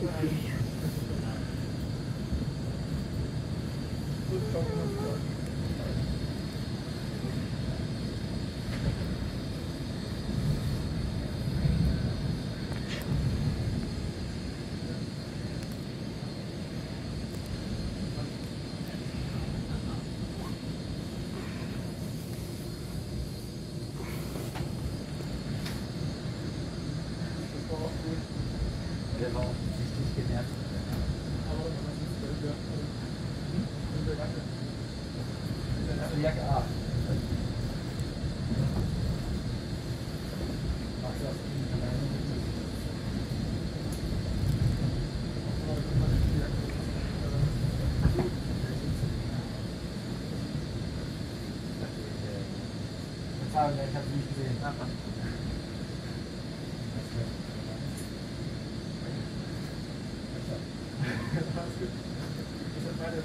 Der war offensichtlich genervt. Also Jacke A. Verzeihung, ich habe sie nicht gesehen. Alles gut. Ich sag weiter.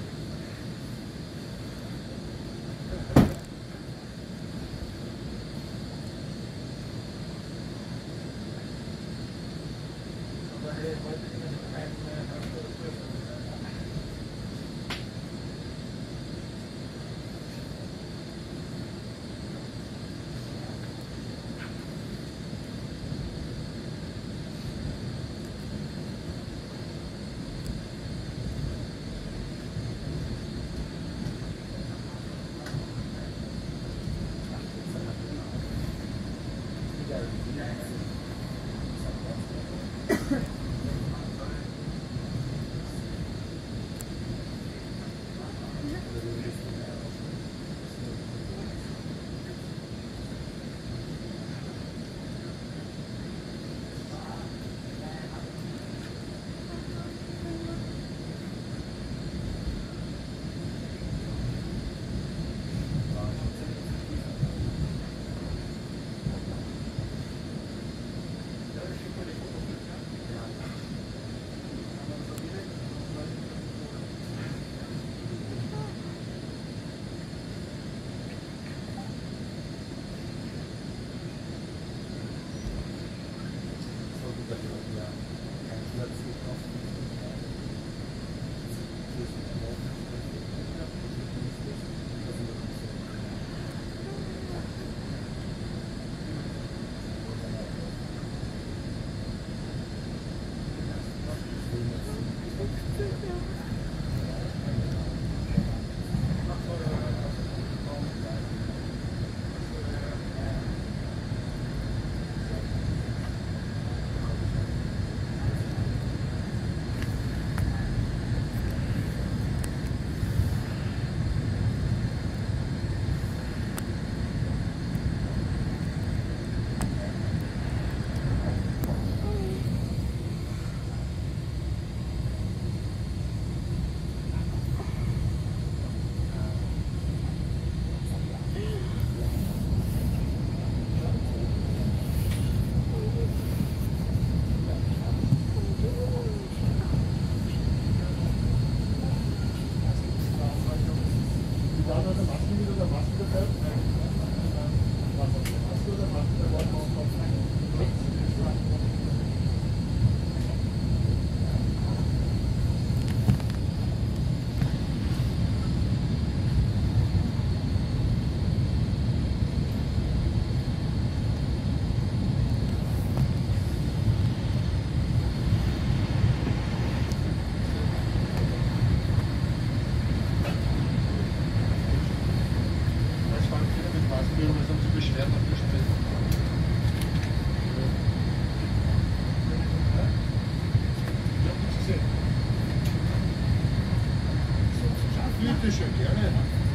Bitte schön, gerne.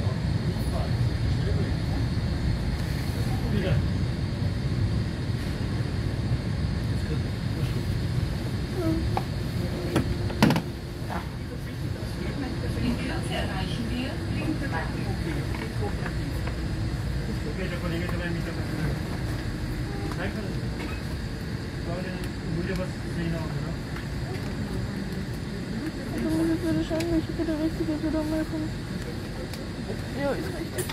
Wieder. In Kürze erreichen wir Lindenwagen. Okay, der Kollege ist aber mit dabei. Nein, kann ich nicht. Ich wollte was sehen auch, oder? Ich würde schauen, welche der richtige wieder mal kommt. Ja, ist richtig.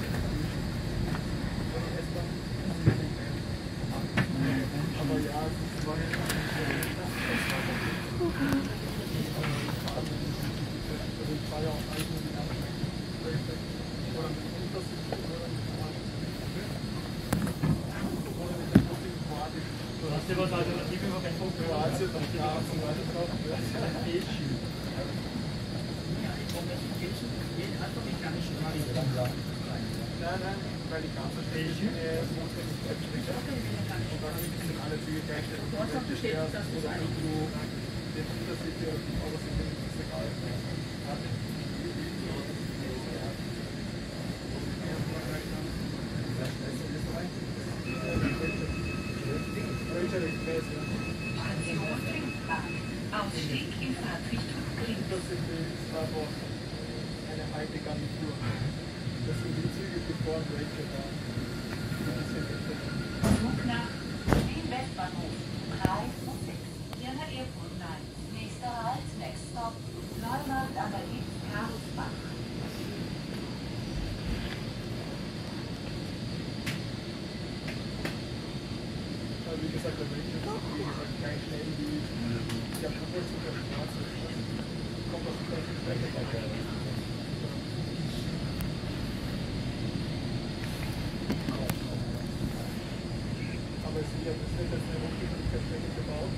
Aber ja, es war ja. weiter drauf, das ist ein E-Schild. Nein, weil die ganze Station notwendig abschließt. Und dann sind alle Züge gleichzeitig. Du hast auch bestätigt, dass du es eigentlich Den Unterschied hier, aber sind nicht egal. Rachel Express, ja. Station Linkpark. Ausstieg in Fahrtrichtung links. Das war aber eine alte Garnitur. Das sind die Züge, bevor Rachel war. Zug nach Wien Westbahnhof. 3 und 6. Vienna Airport Line. Nächster Halt, next stop. Neumarkt an der Liebs Karlsbach. Wie gesagt, der Rachel ist wie gesagt kein schnell wie der Purpur der Straße. Kommt aus der Strecke. Aber es wird jetzt eine Hochgeschwindigkeitsstrecke gebaut.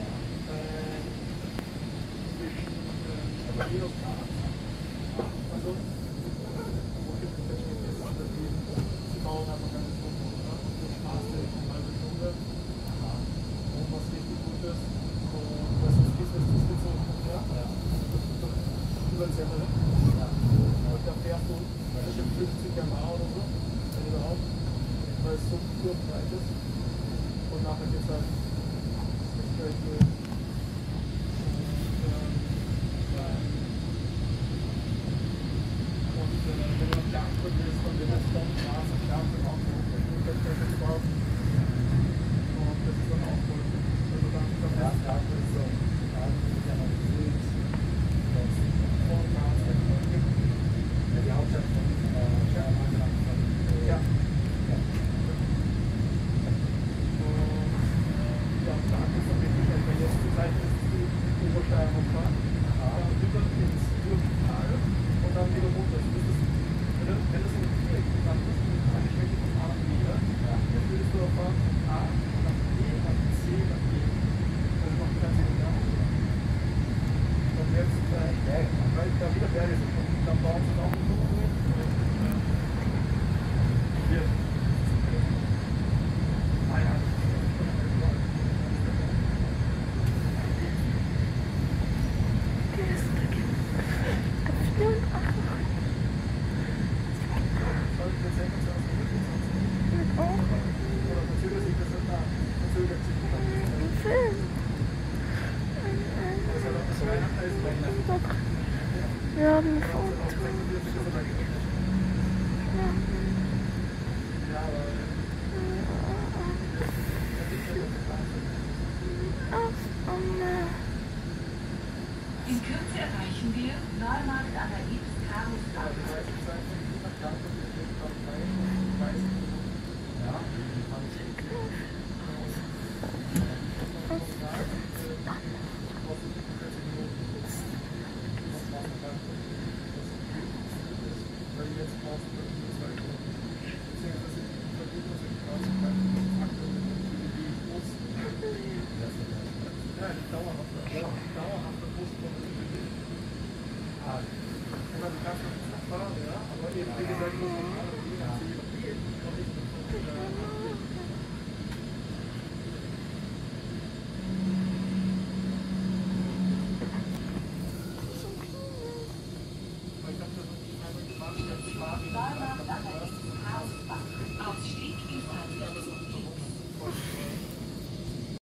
Aber minus Grad. Also, Hochgeschwindigkeitsstrecke ist, dass sie bauen einfach eine Stunde, oder? Die Straße eine halbe Stunde. Und was richtig gut ist, und was ist Business, das wird so, ja? Über den Semmel. Und da fährst du, das ist 50 km/h oder so, wenn überhaupt, weil es so kurvenbreit ist. Und nachher geht es halt straight durch. Und wenn du auf Jankfurt bist, dann wird das dann Straße, Jankfurt auch so Hochgeschwindigkeitsstrecke gebaut. Und das ist dann auch cool. Also dann ist Jankfurt so. Die Hauptstadt von Ja. Ja, da ist es wirklich, bei letzter Zeit ist die Obersteierung fahren, rüber ins Würmtal und dann wieder runter. Also das ist, wenn das in Viereck gemacht ist, eine Strecke von A nach B, dann würdest du auch fahren von A nach B nach C nach B. Das macht keinen Sinn mehr. Dann wird es, weil da wieder Berge sind und dann bauen sie auch einen Tunnel durch. Hier. Wir haben ein Foto. In Kürze erreichen wir Neumarkt an der Liebs Karlsbach. Neumarkt